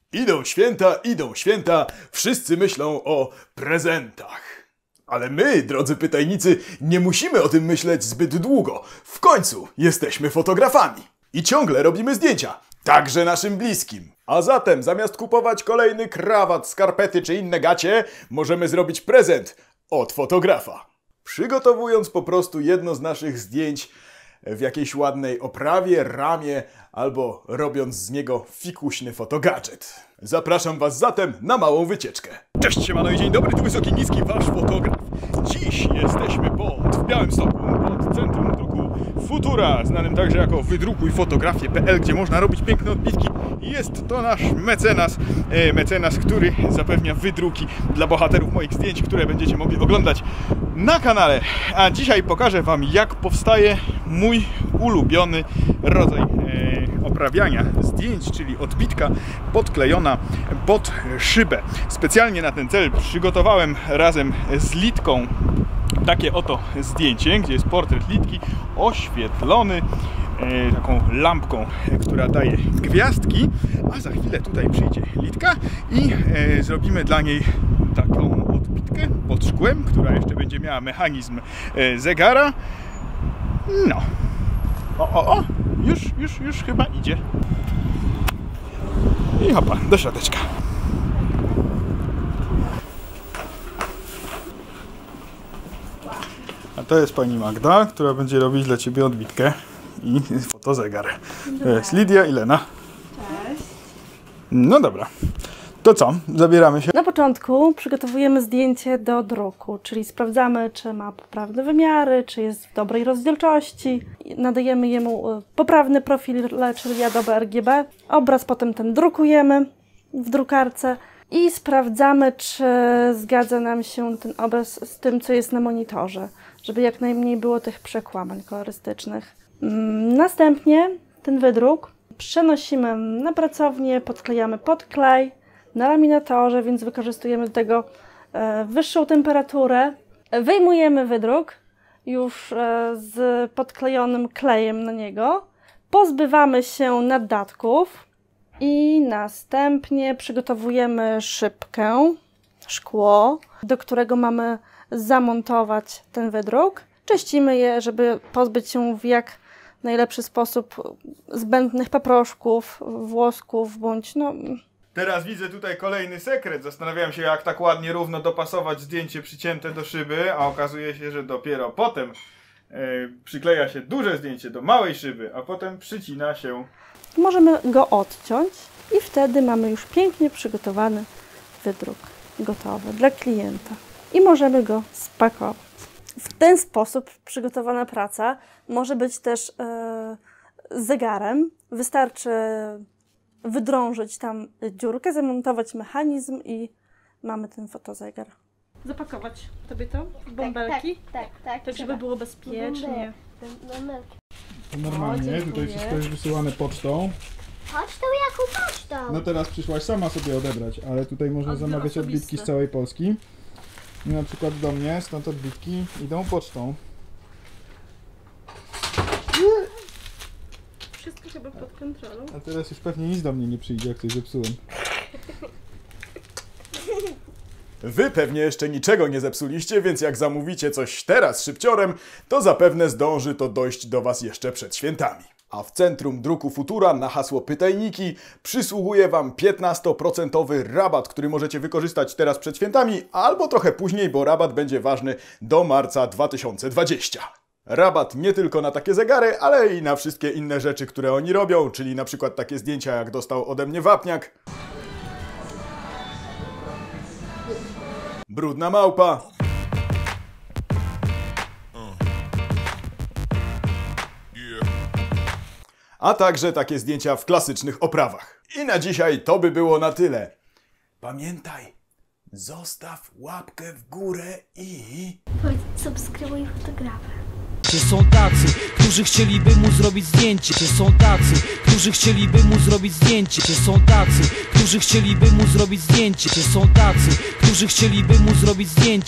Idą święta, wszyscy myślą o prezentach. Ale my, drodzy pytajnicy, nie musimy o tym myśleć zbyt długo. W końcu jesteśmy fotografami. I ciągle robimy zdjęcia. Także naszym bliskim. A zatem, zamiast kupować kolejny krawat, skarpety czy inne gacie, możemy zrobić prezent od fotografa. Przygotowując po prostu jedno z naszych zdjęć w jakiejś ładnej oprawie, ramie, albo robiąc z niego fikuśny fotogadżet. Zapraszam was zatem na małą wycieczkę. Cześć, siemano i dzień dobry, tu Wysoki Niski, wasz fotograf. Dziś jesteśmy w Białymstoku, pod Centrum Druku Futura, znanym także jako wydrukujfotografie.pl, gdzie można robić piękne odbitki. Jest to nasz mecenas, który zapewnia wydruki dla bohaterów moich zdjęć, które będziecie mogli oglądać na kanale. A dzisiaj pokażę wam, jak powstaje mój ulubiony rodzaj oprawiania zdjęć, czyli odbitka podklejona pod szybę. Specjalnie na ten cel przygotowałem razem z Litką takie oto zdjęcie, gdzie jest portret Litki oświetlony taką lampką, która daje gwiazdki, a za chwilę tutaj przyjdzie Litka i zrobimy dla niej taką odbitkę pod szkłem, która jeszcze będzie miała mechanizm zegara. No. Już chyba idzie. I hopa, do środeczka. A to jest pani Magda, która będzie robić dla ciebie odbitkę i fotozegar. To jest Lidia i Lena. Cześć. No dobra. To co? Zabieramy się? Na początku przygotowujemy zdjęcie do druku, czyli sprawdzamy, czy ma poprawne wymiary, czy jest w dobrej rozdzielczości. Nadajemy jemu poprawny profil, czyli Adobe RGB. Obraz potem ten drukujemy w drukarce i sprawdzamy, czy zgadza nam się ten obraz z tym, co jest na monitorze, żeby jak najmniej było tych przekłamań kolorystycznych. Następnie ten wydruk przenosimy na pracownię, podklejamy podklej na laminatorze, więc wykorzystujemy do tego wyższą temperaturę. Wyjmujemy wydruk już z podklejonym klejem na niego. Pozbywamy się naddatków i następnie przygotowujemy szybkę, szkło, do którego mamy zamontować ten wydruk. Czyścimy je, żeby pozbyć się w jak najlepszy sposób zbędnych paproszków, włosków bądź Teraz widzę tutaj kolejny sekret. Zastanawiałem się, jak tak ładnie równo dopasować zdjęcie przycięte do szyby, a okazuje się, że dopiero potem przykleja się duże zdjęcie do małej szyby, a potem przycina się. Możemy go odciąć i wtedy mamy już pięknie przygotowany wydruk gotowy dla klienta i możemy go spakować. W ten sposób przygotowana praca może być też zegarem. Wystarczy wydrążyć tam dziurkę, zamontować mechanizm i mamy ten fotozegar. Zapakować tobie to w bąbelki? Tak, żeby było bezpiecznie. Normalnie, tutaj wszystko jest wysyłane pocztą. Pocztą? Jaką pocztą? No teraz przyszłaś sama sobie odebrać, ale tutaj można zamawiać odbitki z całej Polski. I na przykład do mnie, stąd odbitki idą pocztą. Wszystko chyba pod kontrolą. A teraz już pewnie nic do mnie nie przyjdzie, jak coś zepsułem. Wy pewnie jeszcze niczego nie zepsuliście, więc jak zamówicie coś teraz szybciorem, to zapewne zdąży to dojść do was jeszcze przed świętami. A w Centrum Druku Futura na hasło pytajniki przysługuje wam 15% rabat, który możecie wykorzystać teraz przed świętami, albo trochę później, bo rabat będzie ważny do marca 2020. Rabat nie tylko na takie zegary, ale i na wszystkie inne rzeczy, które oni robią, czyli na przykład takie zdjęcia, jak dostał ode mnie wapniak, brudna małpa, a także takie zdjęcia w klasycznych oprawach. I na dzisiaj to by było na tyle. Pamiętaj, zostaw łapkę w górę i... Powiedz, subskrybuj fotografa. Czy są tacy, którzy chcieliby mu zrobić zdjęcie? Czy są tacy, którzy chcieliby mu zrobić zdjęcie? Czy są tacy, którzy chcieliby mu zrobić zdjęcie? Czy są tacy, którzy chcieliby mu zrobić zdjęcie?